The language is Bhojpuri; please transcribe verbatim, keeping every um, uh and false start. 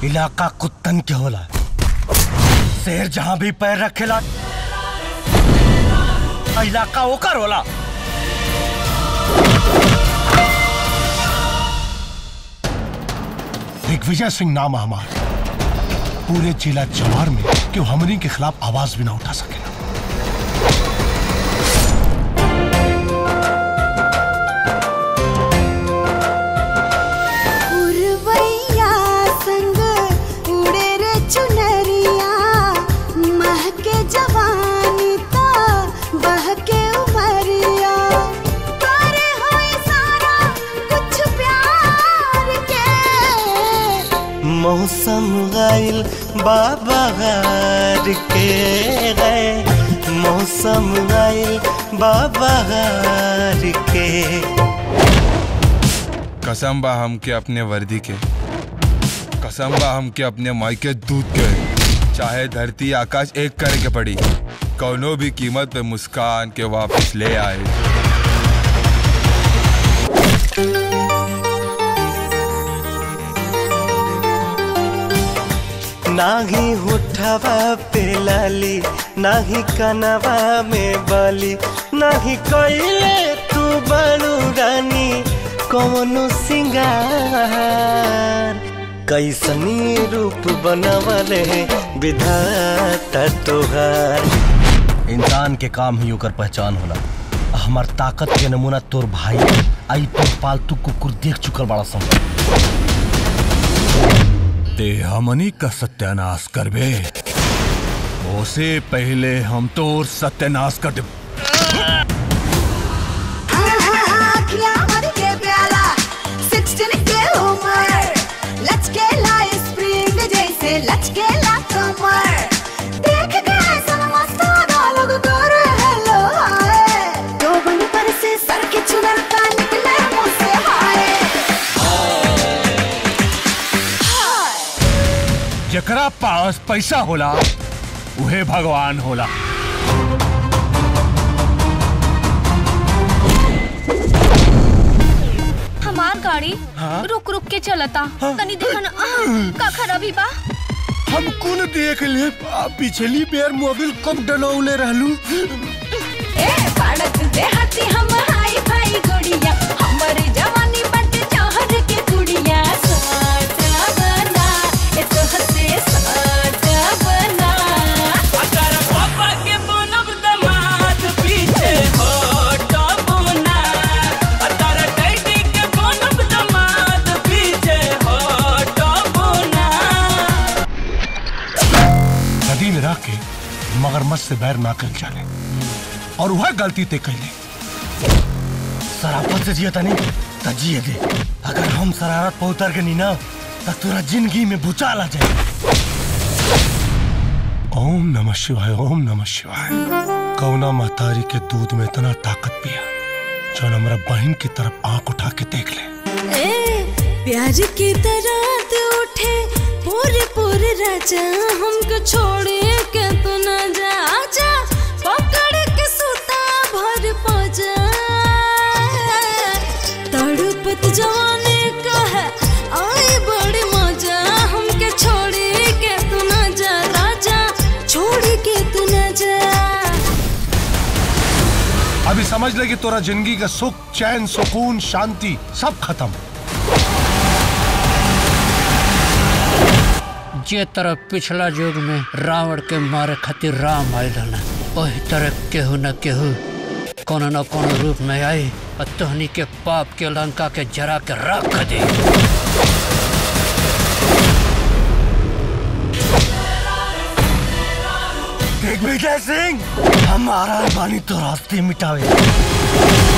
इलाका कुत्तन के होला। शेर जहां भी पैर रखेला इलाका ओकर होला। दिग्विजय सिंह नाम हमार पूरे जिला जवार में क्यों हमनी के खिलाफ आवाज भी ना उठा सके। मौसम गाइल बाबा गार के गए, मौसम गाइल बाबा गार के। कसम बा हमके अपने वर्दी के, कसम बा हमके अपने माई के दूध के। चाहे धरती आकाश एक करे के पड़ी, कौनो भी कीमत पे मुस्कान के वापस ले आए। नाही होठवा पे लाली, नाही कनवा में बाली, नाही कइले तू बड़ू रानी कौनो सिंगार। कैसनी रूप बनवले विधाता तोहार। इंसान के काम ही ओकर पहचान होला। हमार ताकत के नमूना तोर भाई आई तो पालतू कुकुर देख चुकल बड़ा संभव। ते हमनी का सत्यानाश करबे, उसे पहले हम तोर सत्यानाश कर दे। जकरा पास पैसा होला उहे भगवान होला। हमार गाड़ी हाँ? रुक रुक के चलता। हाँ? तनी देखा ना का खराबी बा। हम कौन देख ले पिछली बेर मोबिल कब डलौले रहलू। ए बाड़क देहाती हम हाई फाई गुड़िया, हमर जवानी बट चाहर के कुड़िया। साटा बना ए तो हसे साटा बना। अगर पापा के बनब दमाद पीछे हटा बना। अगर डैडी के बनब दमाद पीछे हटा बना। नदी में रह के मगरमच्छ से बैर ना कर जाने और वह गलती ते कैले। शराफत से जियता नहीं तो जिए दे। अगर हम शरारत पर उतर के नहीं ना तो तुरा जिंदगी में भूचाल आ जाए। ओम नमः शिवाय, ओम नमः शिवाय। कौना महतारी के दूध में इतना ताकत पिया जो हमारा बहन की तरफ आंख उठा के देख ले। ए, प्याज की तरह उठे पूरे पूरे राजा, हमको छोड़े के तू न जा। आजा पकड़ के सूता भर पजा, तड़पत जवानी का है आई बड़ी मजा। हमके छोड़े के तू न जा राजा, छोड़ के तू न जा। अभी समझ ले कि तोरा जिंदगी का सुख चैन सुकून शांति सब खत्म। जे तरह पिछला युग में रावण के मारे खातिर राम आयल ना, वही तरह केहू न केहू कोनो न कोनो रूप में आई और तोहनी के पाप के लंका के जरा के रख दे। दिग्विजय सिंह, हमारा बानी तो रास्ते मिटावे।